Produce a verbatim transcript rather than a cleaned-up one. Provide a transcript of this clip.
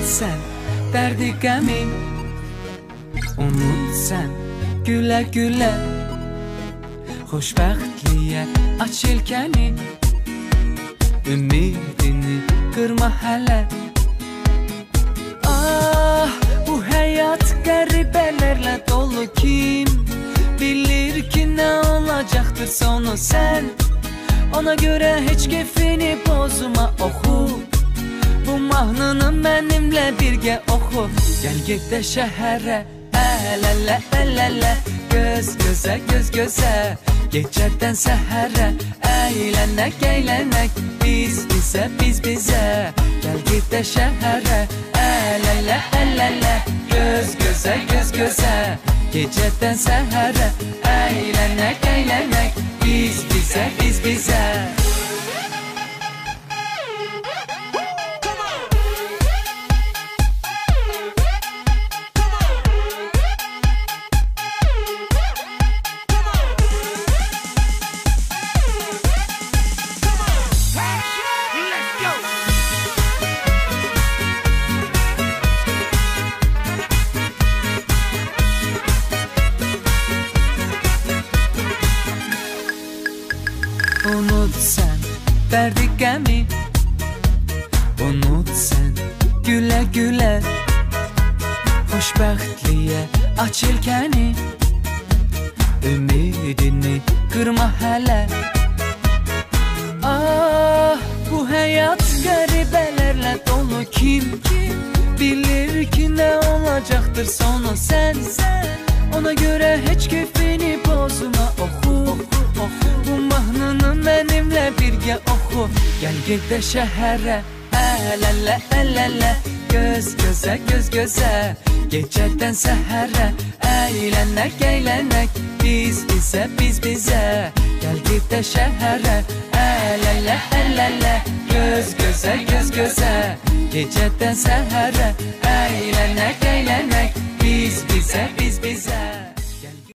sen derdi qəmi, unut sen gülə gülə. Xoşbəxtliyə aç yelkəni, ümidini qırma hələ. Ah, bu həyat qəribələrlə dolu, kim bilir ki nə olacaqdır sonu. Sən ona görə heç keyfini bozma, oxu bu mahnını mənimlə birgə oxu. Gəl gedək şəhərə, əl-ələ, əl-ələ, göz gözə, göz gözə. Gecədən səhərə, əylənək, əylənək, biz bizə, biz bizə. Gəl gedək şəhərə, əl-ələ, əl-ələ, göz gözə, göz gözə. Gecədən səhərə, əylənək, əylənək, biz bizə, biz bizə. Unut sen derdi qəmi, unut sen gülə gülə. Xoşbəxtliyə aç yelkəni, ümidini qırma hələ. Ah, bu həyat qəribələrlə dolu, kim bilir ki nə olacaqdır sonu. Sən ona görə heç keyfini bozma, oxu bu mahnını mənimlə birgə oxu. Gəl gedək şəhərə, əl-ələ, əl-ələ, göz gözə, göz gözə. Gecədən səhərə, əylənək, əylənək, biz bizə, biz bizə. Gəl gedək şəhərə, əl-ələ, əl-ələ, göz gözə, göz gözə. Gecədən səhərə, əylənək, əylənək, biz bizə, biz bizə.